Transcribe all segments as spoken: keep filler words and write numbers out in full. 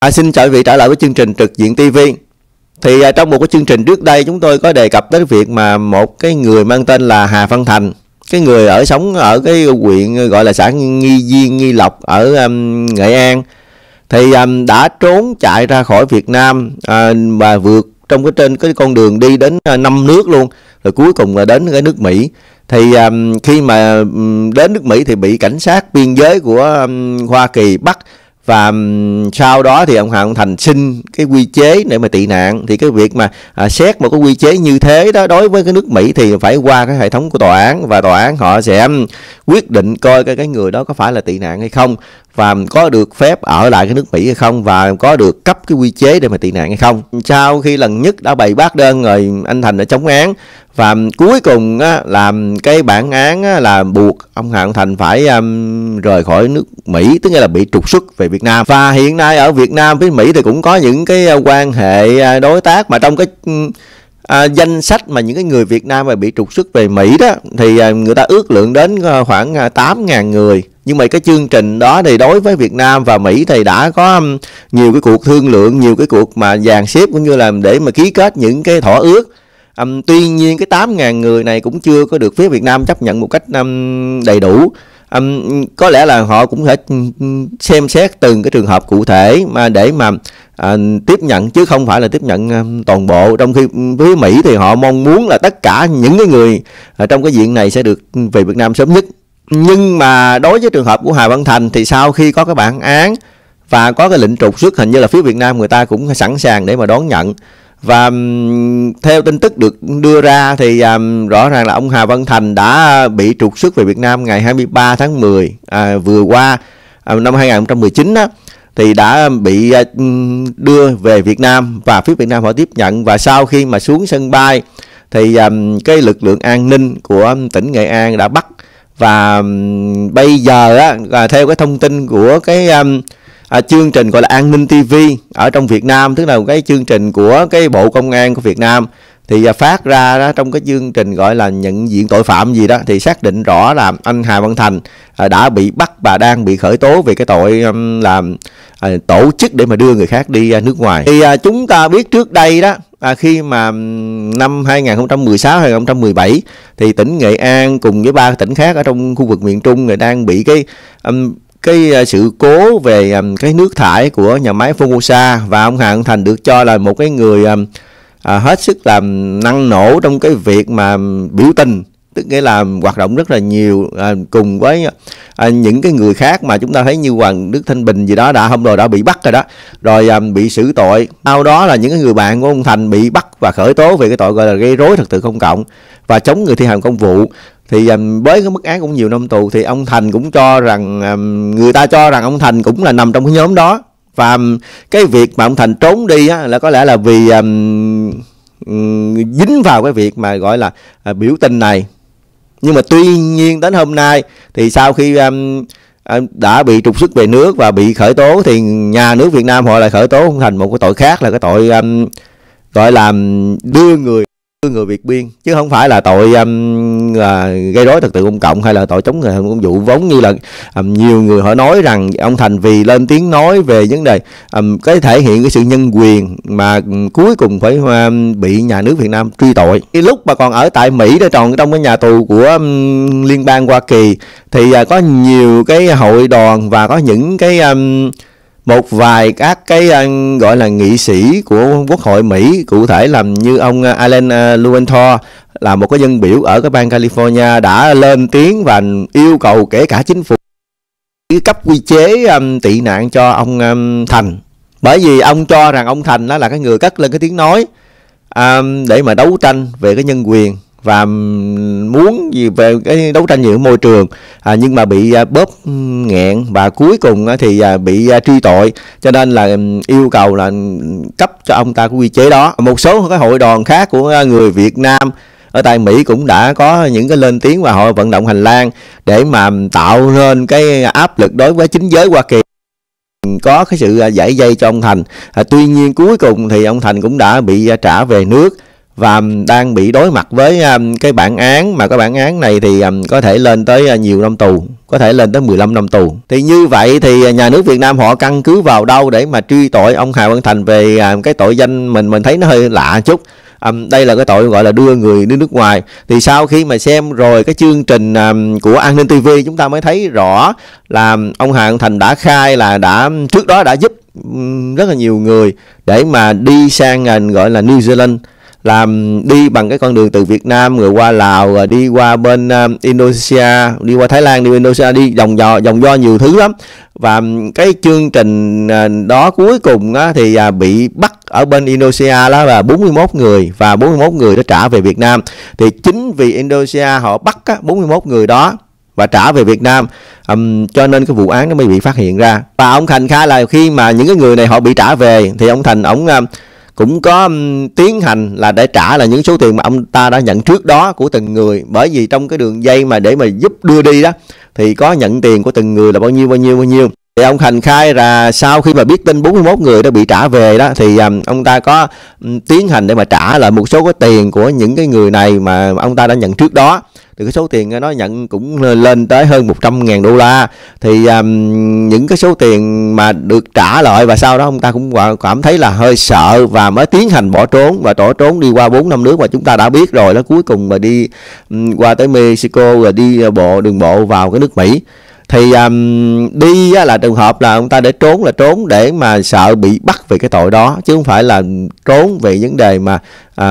À, xin chào quý vị trở lại với chương trình Trực Diện ti vi. Thì à, trong một cái chương trình trước đây chúng tôi có đề cập tới việc mà một cái người mang tên là Hà Văn Thành, cái người ở sống ở cái huyện gọi là xã Nghi Diên, Nghi Lộc ở um, Nghệ An, thì um, đã trốn chạy ra khỏi Việt Nam uh, và vượt trong cái trên cái con đường đi đến uh, năm nước luôn, rồi cuối cùng là đến cái nước Mỹ. Thì um, khi mà um, đến nước Mỹ thì bị cảnh sát biên giới của um, Hoa Kỳ bắt. Và sau đó thì ông Hà Văn Thành xin cái quy chế để mà tị nạn. Thì cái việc mà à, xét một cái quy chế như thế đó đối với cái nước Mỹ thì phải qua cái hệ thống của tòa án, và tòa án họ sẽ quyết định coi cái, cái người đó có phải là tị nạn hay không, và có được phép ở lại cái nước Mỹ hay không, và có được cấp cái quy chế để mà tị nạn hay không. Sau khi lần nhất đã bày bác đơn rồi, anh Thành đã chống án, và cuối cùng á, làm cái bản án á, là buộc ông Hà Văn Thành phải um, rời khỏi nước Mỹ, tức là bị trục xuất về Việt Nam. Và hiện nay ở Việt Nam với Mỹ thì cũng có những cái uh, quan hệ uh, đối tác, mà trong cái uh, danh sách mà những cái người Việt Nam mà bị trục xuất về Mỹ đó thì uh, người ta ước lượng đến uh, khoảng uh, tám nghìn người. Nhưng mà cái chương trình đó thì đối với Việt Nam và Mỹ thì đã có um, nhiều cái cuộc thương lượng, nhiều cái cuộc mà dàn xếp cũng như là để mà ký kết những cái thỏa ước. Um, tuy nhiên cái tám nghìn người này cũng chưa có được phía Việt Nam chấp nhận một cách um, đầy đủ. Um, có lẽ là họ cũng phải xem xét từng cái trường hợp cụ thể mà để mà uh, tiếp nhận, chứ không phải là tiếp nhận um, toàn bộ. Trong khi với Mỹ thì họ mong muốn là tất cả những cái người uh, trong cái diện này sẽ được về Việt Nam sớm nhất. Nhưng mà đối với trường hợp của Hà Văn Thành thì sau khi có cái bản án và có cái lệnh trục xuất, hình như là phía Việt Nam người ta cũng sẵn sàng để mà đón nhận. Và um, theo tin tức được đưa ra thì um, rõ ràng là ông Hà Văn Thành đã bị trục xuất về Việt Nam ngày hai mươi ba tháng mười à, vừa qua à, năm hai nghìn không trăm mười chín á, thì đã bị uh, đưa về Việt Nam và phía Việt Nam họ tiếp nhận. Và sau khi mà xuống sân bay thì um, cái lực lượng an ninh của tỉnh Nghệ An đã bắt. Và um, bây giờ á, à, theo cái thông tin của cái um, À, chương trình gọi là An ninh ti vi ở trong Việt Nam, tức là cái chương trình của cái Bộ Công an của Việt Nam, thì à, phát ra đó, trong cái chương trình gọi là nhận diện tội phạm gì đó, thì xác định rõ là anh Hà Văn Thành à, đã bị bắt và đang bị khởi tố về cái tội um, làm à, tổ chức để mà đưa người khác đi à, nước ngoài. Thì à, chúng ta biết trước đây đó, à, khi mà năm hai nghìn không trăm mười sáu hai nghìn không trăm mười bảy thì tỉnh Nghệ An cùng với ba tỉnh khác ở trong khu vực miền Trung người đang bị cái um, cái sự cố về um, cái nước thải của nhà máy Formosa. Và ông Hà Văn Thành được cho là một cái người um, à, hết sức làm năng nổ trong cái việc mà biểu tình, tức nghĩa là hoạt động rất là nhiều à, cùng với à, những cái người khác mà chúng ta thấy như Hoàng Đức Thanh Bình gì đó đã hôm rồi đã bị bắt rồi đó, rồi à, bị xử tội. Sau đó là những cái người bạn của ông Thành bị bắt và khởi tố về cái tội gọi là gây rối trật tự công cộng và chống người thi hành công vụ. Thì um, với cái mức án cũng nhiều năm tù, thì ông Thành cũng cho rằng um, người ta cho rằng ông Thành cũng là nằm trong cái nhóm đó. Và um, cái việc mà ông Thành trốn đi á, là có lẽ là vì um, um, dính vào cái việc mà gọi là uh, biểu tình này. Nhưng mà tuy nhiên đến hôm nay thì sau khi um, uh, đã bị trục xuất về nước và bị khởi tố, thì nhà nước Việt Nam họ lại khởi tố ông Thành một cái tội khác, là cái tội um, gọi là đưa người đưa người Việt biên, chứ không phải là tội um, là gây rối trật tự công cộng hay là tội chống người thi hành công vụ. Vốn như là um, nhiều người họ nói rằng ông Thành vì lên tiếng nói về vấn đề um, cái thể hiện cái sự nhân quyền mà um, cuối cùng phải um, bị nhà nước Việt Nam truy tội. Cái lúc mà còn ở tại Mỹ đó, tròn trong cái nhà tù của um, Liên bang Hoa Kỳ, thì uh, có nhiều cái hội đoàn và có những cái um, một vài các cái uh, gọi là nghị sĩ của Quốc hội Mỹ, cụ thể là như ông uh, Alan uh, Luenthor, là một cái dân biểu ở cái bang California, đã lên tiếng và yêu cầu kể cả chính phủ cấp quy chế um, tị nạn cho ông um, Thành. Bởi vì ông cho rằng ông Thành đó là cái người cất lên cái tiếng nói um, để mà đấu tranh về cái nhân quyền và muốn gì về cái đấu tranh về môi trường, à, nhưng mà bị à, bóp nghẹn và cuối cùng à, thì à, bị à, truy tội, cho nên là yêu cầu là cấp cho ông ta cái quy chế đó. Một số cái hội đoàn khác của người Việt Nam ở tại Mỹ cũng đã có những cái lên tiếng và họ vận động hành lang để mà tạo nên cái áp lực đối với chính giới Hoa Kỳ có cái sự giải dây cho ông Thành. À, tuy nhiên cuối cùng thì ông Thành cũng đã bị trả về nước. và đang bị đối mặt với cái bản án, mà cái bản án này thì có thể lên tới nhiều năm tù, có thể lên tới mười lăm năm tù. Thì như vậy thì nhà nước Việt Nam họ căn cứ vào đâu để mà truy tội ông Hà Văn Thành về cái tội danh mình mình thấy nó hơi lạ chút. Um, đây là cái tội gọi là đưa người đi nước ngoài. Thì sau khi mà xem rồi cái chương trình um, của An Ninh ti vi, chúng ta mới thấy rõ là ông Hà Văn Thành đã khai là đã trước đó đã giúp um, rất là nhiều người để mà đi sang uh, gọi là New Zealand, làm đi bằng cái con đường từ Việt Nam rồi qua Lào, rồi đi qua bên uh, Indonesia, đi qua Thái Lan, đi qua Indonesia, đi vòng dò vòng do nhiều thứ lắm. Và cái chương trình uh, đó cuối cùng uh, thì uh, bị bắt ở bên Indonesia đó là bốn mươi mốt người, và bốn mươi mốt người đó trả về Việt Nam. Thì chính vì Indonesia họ bắt uh, bốn mươi mốt người đó và trả về Việt Nam, um, cho nên cái vụ án nó mới bị phát hiện ra. Và ông Thành khai là khi mà những cái người này họ bị trả về thì ông Thành ổng uh, cũng có um, tiến hành là để trả là những số tiền mà ông ta đã nhận trước đó của từng người. Bởi vì trong cái đường dây mà để mà giúp đưa đi đó thì có nhận tiền của từng người là bao nhiêu bao nhiêu bao nhiêu. Thì ông Thành khai là sau khi mà biết tin bốn mươi mốt người đã bị trả về đó thì um, ông ta có um, tiến hành để mà trả lại một số cái tiền của những cái người này mà ông ta đã nhận trước đó. Thì cái số tiền nó nhận cũng lên tới hơn một trăm ngàn đô la. Thì um, những cái số tiền mà được trả lại, và sau đó ông ta cũng cảm thấy là hơi sợ và mới tiến hành bỏ trốn, và bỏ trốn đi qua bốn năm nước mà chúng ta đã biết rồi đó. Cuối cùng mà đi um, qua tới Mexico, rồi đi bộ đường bộ vào cái nước Mỹ. Thì um, đi á, là trường hợp là ông ta để trốn là trốn để mà sợ bị bắt về cái tội đó, chứ không phải là trốn về vấn đề mà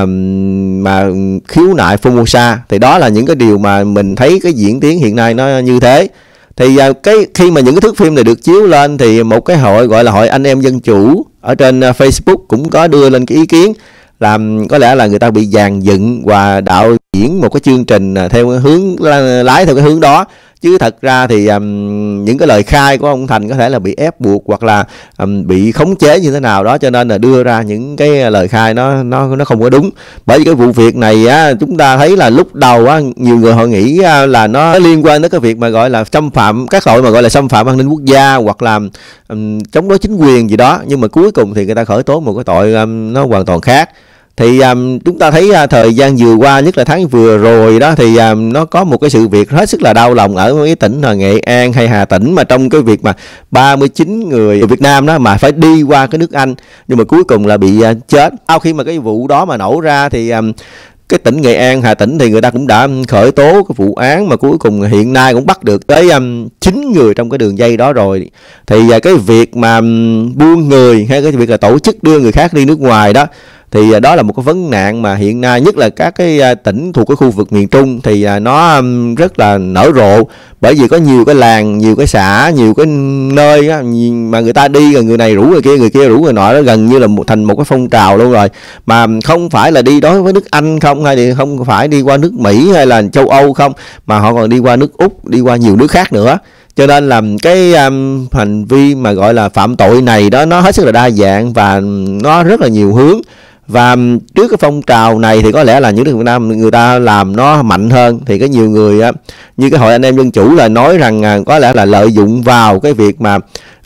um, mà khiếu nại Formosa. Thì đó là những cái điều mà mình thấy cái diễn tiến hiện nay nó như thế. Thì uh, cái khi mà những cái thước phim này được chiếu lên thì một cái hội gọi là Hội Anh Em Dân Chủ ở trên uh, Facebook cũng có đưa lên cái ý kiến là có lẽ là người ta bị dàn dựng và đạo diễn một cái chương trình theo cái hướng lái theo cái hướng đó. Chứ thật ra thì um, những cái lời khai của ông Thành có thể là bị ép buộc hoặc là um, bị khống chế như thế nào đó, cho nên là đưa ra những cái lời khai nó nó nó không có đúng. Bởi vì cái vụ việc này á, chúng ta thấy là lúc đầu á, nhiều người họ nghĩ là nó liên quan đến cái việc mà gọi là xâm phạm, các tội mà gọi là xâm phạm an ninh quốc gia hoặc là um, chống đối chính quyền gì đó, nhưng mà cuối cùng thì người ta khởi tố một cái tội um, nó hoàn toàn khác. Thì um, chúng ta thấy uh, thời gian vừa qua, nhất là tháng vừa rồi đó, thì um, nó có một cái sự việc hết sức là đau lòng ở cái tỉnh là Nghệ An hay Hà Tĩnh, mà trong cái việc mà ba mươi chín người Việt Nam đó mà phải đi qua cái nước Anh, nhưng mà cuối cùng là bị uh, chết. Sau khi mà cái vụ đó mà nổ ra thì um, cái tỉnh Nghệ An, Hà Tĩnh thì người ta cũng đã khởi tố cái vụ án, mà cuối cùng hiện nay cũng bắt được tới um, chín người trong cái đường dây đó rồi. Thì uh, cái việc mà um, buôn người hay cái việc là tổ chức đưa người khác đi nước ngoài đó, thì đó là một cái vấn nạn mà hiện nay nhất là các cái tỉnh thuộc cái khu vực miền Trung thì nó rất là nở rộ. Bởi vì có nhiều cái làng, nhiều cái xã, nhiều cái nơi á, mà người ta đi rồi người này rủ người kia, người kia rủ người nọ, đó gần như là một, thành một cái phong trào luôn rồi. Mà không phải là đi đối với nước Anh không, hay thì không phải đi qua nước Mỹ hay là châu Âu không, mà họ còn đi qua nước Úc, đi qua nhiều nước khác nữa. Cho nên là cái um, hành vi mà gọi là phạm tội này đó nó hết sức là đa dạng và nó rất là nhiều hướng. Và trước cái phong trào này thì có lẽ là những nước Việt Nam người ta làm nó mạnh hơn. Thì có nhiều người á, như cái Hội Anh Em Dân Chủ là nói rằng à, có lẽ là lợi dụng vào cái việc mà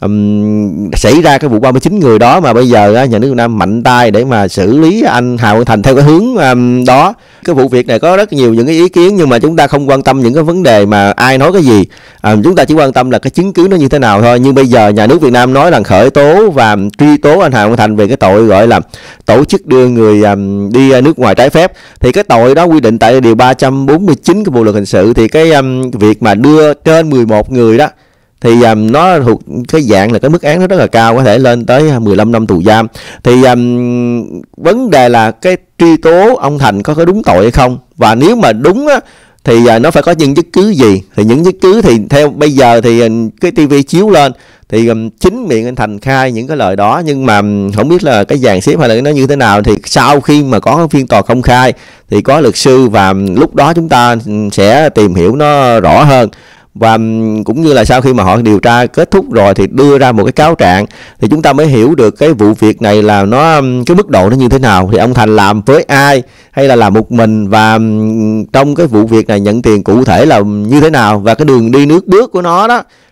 um, xảy ra cái vụ ba mươi chín người đó, mà bây giờ á, nhà nước Việt Nam mạnh tay để mà xử lý anh Hà Văn Thành theo cái hướng um, đó. Cái vụ việc này có rất nhiều những cái ý kiến, nhưng mà chúng ta không quan tâm những cái vấn đề mà ai nói cái gì, à, chúng ta chỉ quan tâm là cái chứng cứ nó như thế nào thôi. Nhưng bây giờ nhà nước Việt Nam nói là khởi tố và truy tố anh Hà Văn Thành về cái tội gọi là tổ chức đưa người um, đi nước ngoài trái phép. Thì cái tội đó quy định tại điều ba trăm bốn mươi chín của Bộ luật hình sự. Thì cái um, việc mà đưa trên mười một người đó thì um, nó thuộc cái dạng là cái mức án nó rất là cao, có thể lên tới mười lăm năm tù giam. Thì um, vấn đề là cái truy tố ông Thành có có đúng tội hay không, và nếu mà đúng á thì uh, nó phải có những chứng cứ gì. Thì những chứng cứ thì theo bây giờ thì uh, cái ti vi chiếu lên thì um, chính miệng anh Thành khai những cái lời đó, nhưng mà um, không biết là cái dàn xếp hay là nó như thế nào. Thì sau khi mà có phiên tòa công khai thì có luật sư, và um, lúc đó chúng ta sẽ tìm hiểu nó rõ hơn. Và cũng như là sau khi mà họ điều tra kết thúc rồi thì đưa ra một cái cáo trạng, thì chúng ta mới hiểu được cái vụ việc này là nó cái mức độ nó như thế nào. Thì ông Thành làm với ai hay là làm một mình, và trong cái vụ việc này nhận tiền cụ thể là như thế nào, và cái đường đi nước bước của nó đó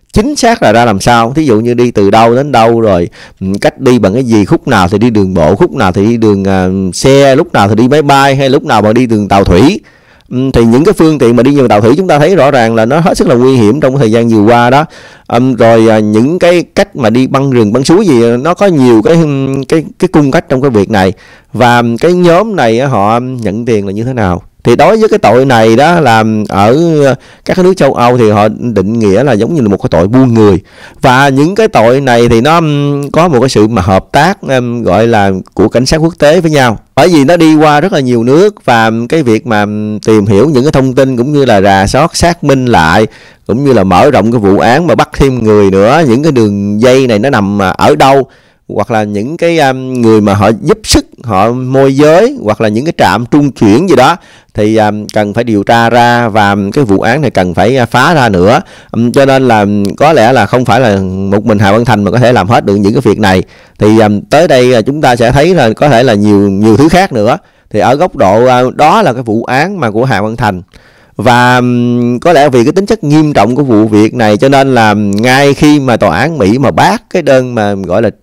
chính xác là ra làm sao, thí dụ như đi từ đâu đến đâu, rồi cách đi bằng cái gì, khúc nào thì đi đường bộ, khúc nào thì đi đường uh, xe, lúc nào thì đi máy bay, hay lúc nào mà đi đường tàu thủy. Um, thì những cái phương tiện mà đi bằng tàu thủy chúng ta thấy rõ ràng là nó hết sức là nguy hiểm trong thời gian vừa qua đó. Um, rồi uh, những cái cách mà đi băng rừng băng suối gì, nó có nhiều cái cái cái cung cách trong cái việc này. Và cái nhóm này uh, họ nhận tiền là như thế nào? Thì đối với cái tội này đó, là ở các cái nước châu Âu thì họ định nghĩa là giống như là một cái tội buôn người. Và những cái tội này thì nó có một cái sự mà hợp tác gọi là của cảnh sát quốc tế với nhau, bởi vì nó đi qua rất là nhiều nước. Và cái việc mà tìm hiểu những cái thông tin cũng như là rà soát xác minh lại, cũng như là mở rộng cái vụ án mà bắt thêm người nữa, những cái đường dây này nó nằm ở đâu, hoặc là những cái um, người mà họ giúp sức, họ môi giới, hoặc là những cái trạm trung chuyển gì đó, thì um, cần phải điều tra ra, và cái vụ án này cần phải phá ra nữa. Um, cho nên là có lẽ là không phải là một mình Hà Văn Thành mà có thể làm hết được những cái việc này. Thì um, tới đây chúng ta sẽ thấy là có thể là nhiều nhiều thứ khác nữa. Thì ở góc độ uh, đó là cái vụ án mà của Hà Văn Thành. Và um, có lẽ vì cái tính chất nghiêm trọng của vụ việc này, cho nên là ngay khi mà tòa án Mỹ mà bác cái đơn mà gọi là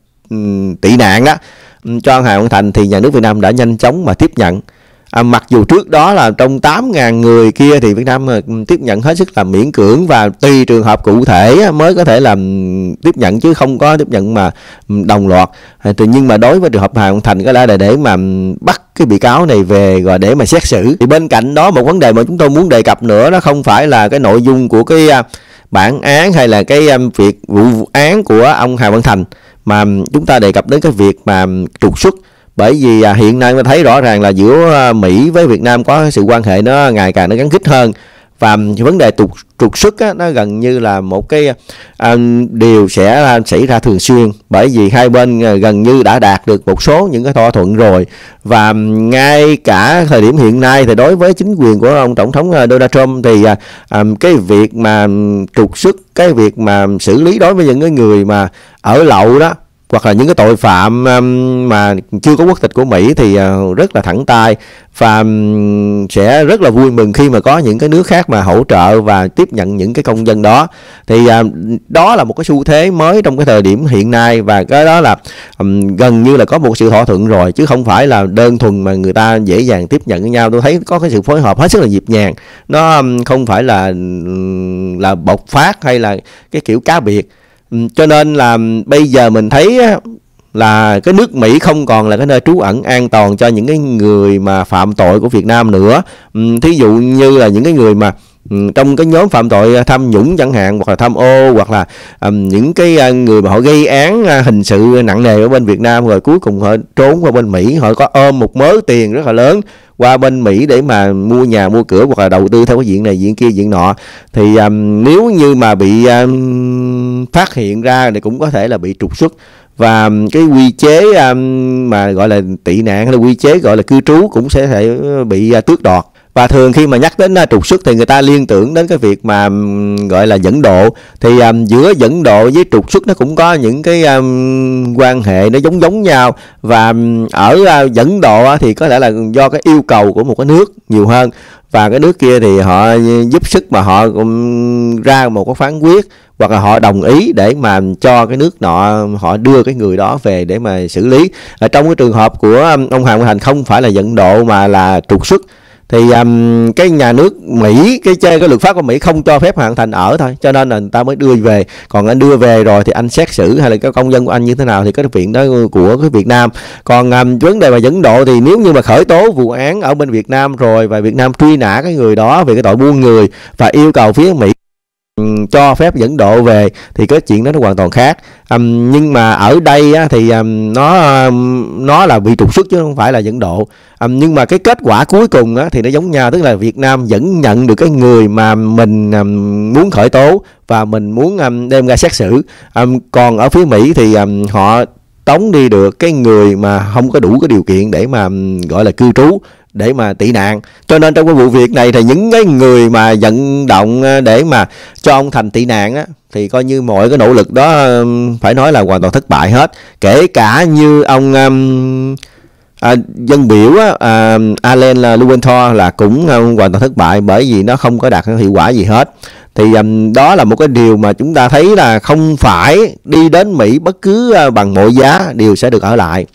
tị nạn đó cho Hà Văn Thành, thì nhà nước Việt Nam đã nhanh chóng mà tiếp nhận. À, mặc dù trước đó là trong tám nghìn người kia thì Việt Nam tiếp nhận hết sức là miễn cưỡng, và tùy trường hợp cụ thể mới có thể làm tiếp nhận, chứ không có tiếp nhận mà đồng loạt. À, nhưng mà đối với trường hợp Hà Văn Thành có lẽ là để mà bắt cái bị cáo này về rồi để mà xét xử. Thì bên cạnh đó, một vấn đề mà chúng tôi muốn đề cập nữa, đó không phải là cái nội dung của cái bản án hay là cái việc vụ án của ông Hà Văn Thành, mà chúng ta đề cập đến cái việc mà trục xuất. Bởi vì à, hiện nay mới thấy rõ ràng là giữa Mỹ với Việt Nam có sự quan hệ nó ngày càng nó gắn kết hơn. Và vấn đề trục, trục xuất á, nó gần như là một cái à, điều sẽ xảy ra thường xuyên. Bởi vì hai bên gần như đã đạt được một số những cái thỏa thuận rồi. Và ngay cả thời điểm hiện nay thì đối với chính quyền của ông Tổng thống Donald Trump thì à, à, cái việc mà trục xuất, cái việc mà xử lý đối với những cái người mà ở lậu đó, hoặc là những cái tội phạm mà chưa có quốc tịch của Mỹ thì rất là thẳng tay, và sẽ rất là vui mừng khi mà có những cái nước khác mà hỗ trợ và tiếp nhận những cái công dân đó. Thì đó là một cái xu thế mới trong cái thời điểm hiện nay, và cái đó là gần như là có một sự thỏa thuận rồi, chứ không phải là đơn thuần mà người ta dễ dàng tiếp nhận với nhau. Tôi thấy có cái sự phối hợp hết sức là nhịp nhàng, nó không phải là là bộc phát hay là cái kiểu cá biệt. Cho nên là bây giờ mình thấy là cái nước Mỹ không còn là cái nơi trú ẩn an toàn cho những cái người mà phạm tội của Việt Nam nữa. Thí dụ như là những cái người mà trong cái nhóm phạm tội tham nhũng chẳng hạn, hoặc là tham ô, hoặc là um, những cái người mà họ gây án hình sự nặng nề ở bên Việt Nam, rồi cuối cùng họ trốn qua bên Mỹ, họ có ôm một mớ tiền rất là lớn qua bên Mỹ để mà mua nhà mua cửa, hoặc là đầu tư theo cái diện này diện kia diện nọ. Thì um, nếu như mà bị um, phát hiện ra thì cũng có thể là bị trục xuất. Và cái quy chế um, mà gọi là tị nạn hay là quy chế gọi là cư trú cũng sẽ thể bị uh, tước đoạt. Và thường khi mà nhắc đến uh, trục xuất thì người ta liên tưởng đến cái việc mà um, gọi là dẫn độ. Thì um, giữa dẫn độ với trục xuất nó cũng có những cái um, quan hệ nó giống giống nhau. Và um, ở uh, dẫn độ uh, thì có lẽ là do cái yêu cầu của một cái nước nhiều hơn, và cái nước kia thì họ giúp sức mà họ um, ra một cái phán quyết, hoặc là họ đồng ý để mà cho cái nước nọ họ đưa cái người đó về để mà xử lý. Ở trong cái trường hợp của ông Hà Văn Thành không phải là dẫn độ mà là trục xuất, thì um, cái nhà nước Mỹ, cái chơi cái luật pháp của Mỹ không cho phép Hà Văn Thành ở thôi, cho nên là người ta mới đưa về. Còn anh đưa về rồi thì anh xét xử hay là cái công dân của anh như thế nào thì cái chuyện đó của cái Việt Nam. Còn um, vấn đề mà dẫn độ thì nếu như mà khởi tố vụ án ở bên Việt Nam rồi, và Việt Nam truy nã cái người đó về cái tội buôn người và yêu cầu phía Mỹ cho phép dẫn độ về, thì cái chuyện đó nó hoàn toàn khác. Um, nhưng mà ở đây á, thì um, nó um, nó là bị trục xuất chứ không phải là dẫn độ. Um, nhưng mà cái kết quả cuối cùng á, thì nó giống nhau, tức là Việt Nam vẫn nhận được cái người mà mình um, muốn khởi tố và mình muốn um, đem ra xét xử. Um, còn ở phía Mỹ thì um, họ tống đi được cái người mà không có đủ cái điều kiện để mà um, gọi là cư trú, để mà tị nạn. Cho nên trong cái vụ việc này thì những cái người mà vận động để mà cho ông Thành tị nạn á, thì coi như mọi cái nỗ lực đó phải nói là hoàn toàn thất bại hết. Kể cả như ông um, à, dân biểu á, à, Alain Luentor là cũng um, hoàn toàn thất bại, bởi vì nó không có đạt hiệu quả gì hết. Thì um, đó là một cái điều mà chúng ta thấy là không phải đi đến Mỹ bất cứ uh, bằng mọi giá đều sẽ được ở lại.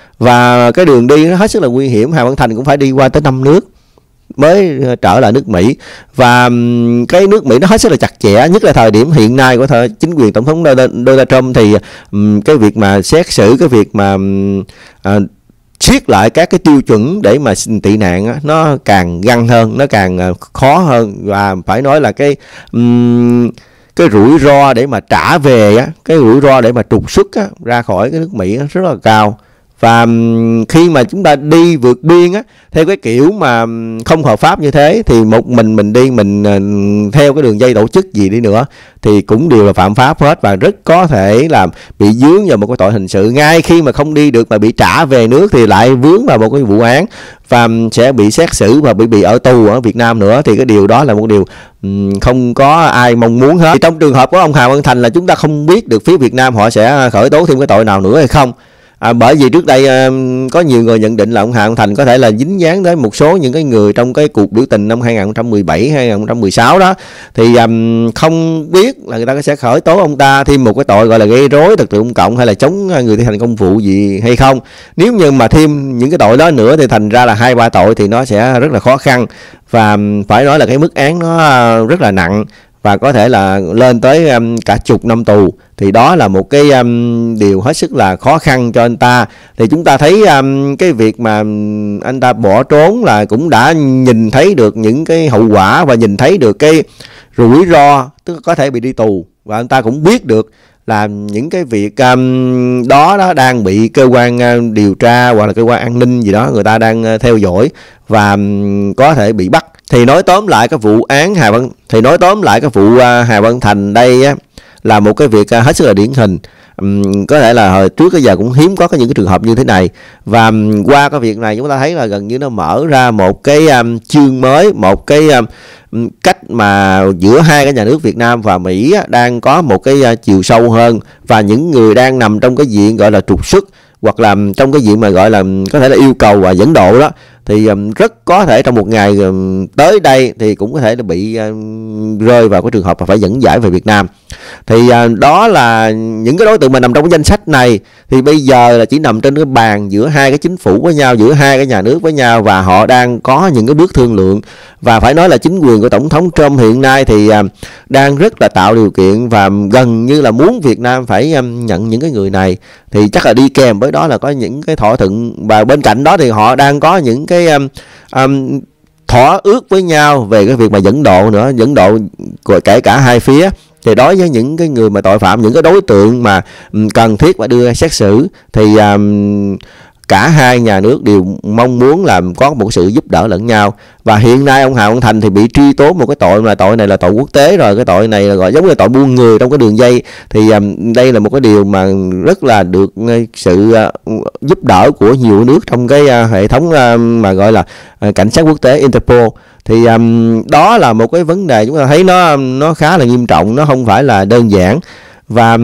Và cái đường đi nó hết sức là nguy hiểm. Hà Văn Thành cũng phải đi qua tới năm nước mới trở lại nước Mỹ. Và um, cái nước Mỹ nó hết sức là chặt chẽ, nhất là thời điểm hiện nay của thời chính quyền tổng thống Donald Trump. Thì um, cái việc mà xét xử, cái việc mà um, uh, siết lại các cái tiêu chuẩn để mà xin tị nạn á, nó càng găng hơn, nó càng khó hơn. Và phải nói là cái um, cái rủi ro để mà trả về á, cái rủi ro để mà trục xuất á, ra khỏi cái nước Mỹ á, rất là cao. Và khi mà chúng ta đi vượt biên á, theo cái kiểu mà không hợp pháp như thế, thì một mình mình đi, mình theo cái đường dây tổ chức gì đi nữa thì cũng đều là phạm pháp hết, và rất có thể là bị dướng vào một cái tội hình sự. Ngay khi mà không đi được mà bị trả về nước thì lại vướng vào một cái vụ án và sẽ bị xét xử và bị bị ở tù ở Việt Nam nữa. Thì cái điều đó là một điều không có ai mong muốn hết. Thì trong trường hợp của ông Hà Văn Thành là chúng ta không biết được phía Việt Nam họ sẽ khởi tố thêm cái tội nào nữa hay không. À, bởi vì trước đây à, có nhiều người nhận định là ông Hà Văn Thành có thể là dính dáng tới một số những cái người trong cái cuộc biểu tình năm hai không một bảy hai không một sáu đó. Thì à, không biết là người ta sẽ khởi tố ông ta thêm một cái tội gọi là gây rối trật tự công cộng hay là chống người thi hành công vụ gì hay không. Nếu như mà thêm những cái tội đó nữa thì thành ra là hai ba tội thì nó sẽ rất là khó khăn. Và phải nói là cái mức án nó rất là nặng, và có thể là lên tới um, cả chục năm tù. Thì đó là một cái um, điều hết sức là khó khăn cho anh ta. Thì chúng ta thấy um, cái việc mà anh ta bỏ trốn là cũng đã nhìn thấy được những cái hậu quả và nhìn thấy được cái rủi ro, tức có thể bị đi tù. Và anh ta cũng biết được là những cái việc um, đó đó đang bị cơ quan uh, điều tra hoặc là cơ quan an ninh gì đó người ta đang uh, theo dõi và um, có thể bị bắt. Thì nói tóm lại cái vụ án Hà Văn thì nói tóm lại cái vụ uh, Hà Văn Thành đây á, là một cái việc uh, hết sức là điển hình. Um, có thể là hồi trước cái giờ cũng hiếm có cái những cái trường hợp như thế này. Và um, qua cái việc này chúng ta thấy là gần như nó mở ra một cái um, chương mới, một cái um, cách mà giữa hai cái nhà nước Việt Nam và Mỹ á, đang có một cái uh, chiều sâu hơn. Và những người đang nằm trong cái diện gọi là trục xuất hoặc là trong cái diện mà gọi là có thể là yêu cầu và dẫn độ đó, thì um, rất có thể trong một ngày um, tới đây thì cũng có thể là bị um, rơi vào cái trường hợp mà phải dẫn giải về Việt Nam. Thì uh, đó là những cái đối tượng mà nằm trong cái danh sách này. Thì bây giờ là chỉ nằm trên cái bàn giữa hai cái chính phủ với nhau, giữa hai cái nhà nước với nhau, và họ đang có những cái bước thương lượng. Và phải nói là chính quyền của Tổng thống Trump hiện nay thì uh, đang rất là tạo điều kiện và gần như là muốn Việt Nam phải um, nhận những cái người này. Thì chắc là đi kèm với đó là có những cái thỏa thuận, và bên cạnh đó thì họ đang có những cái um, um, thỏa ước với nhau về cái việc mà dẫn độ nữa, dẫn độ kể cả hai phía. Thì đối với những cái người mà tội phạm, những cái đối tượng mà um, cần thiết phải đưa ra xét xử thì um, cả hai nhà nước đều mong muốn là có một sự giúp đỡ lẫn nhau. Và hiện nay ông Hà Văn Thành thì bị truy tố một cái tội, mà tội này là tội quốc tế rồi. Cái tội này là gọi giống như tội buôn người trong cái đường dây. Thì um, đây là một cái điều mà rất là được sự uh, giúp đỡ của nhiều nước trong cái uh, hệ thống uh, mà gọi là uh, cảnh sát quốc tế Interpol. Thì um, đó là một cái vấn đề chúng ta thấy nó nó khá là nghiêm trọng, nó không phải là đơn giản. Và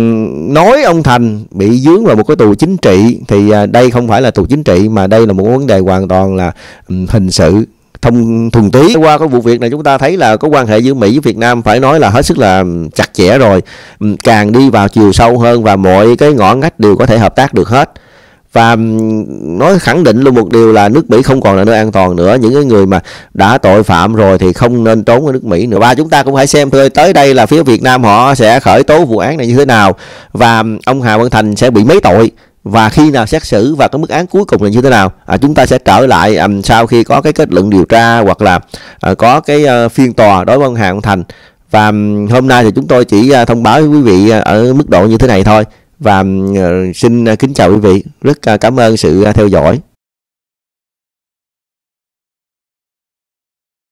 nói ông Thành bị dướng vào một cái tù chính trị thì đây không phải là tù chính trị, mà đây là một vấn đề hoàn toàn là hình sự thông thuần túy. Qua cái vụ việc này chúng ta thấy là có quan hệ giữa Mỹ với Việt Nam phải nói là hết sức là chặt chẽ rồi, càng đi vào chiều sâu hơn và mọi cái ngõ ngách đều có thể hợp tác được hết. Và nói khẳng định luôn một điều là nước Mỹ không còn là nơi an toàn nữa. Những cái người mà đã tội phạm rồi thì không nên trốn ở nước Mỹ nữa. Và chúng ta cũng hãy xem thôi, tới đây là phía Việt Nam họ sẽ khởi tố vụ án này như thế nào, và ông Hà Văn Thành sẽ bị mấy tội, và khi nào xét xử, và cái mức án cuối cùng là như thế nào. À, chúng ta sẽ trở lại um, sau khi có cái kết luận điều tra hoặc là uh, có cái uh, phiên tòa đối với ông Hà Văn Thành. Và um, hôm nay thì chúng tôi chỉ uh, thông báo với quý vị uh, ở mức độ như thế này thôi. Và uh, xin uh, kính chào quý vị, rất uh, cảm ơn sự uh, theo dõi.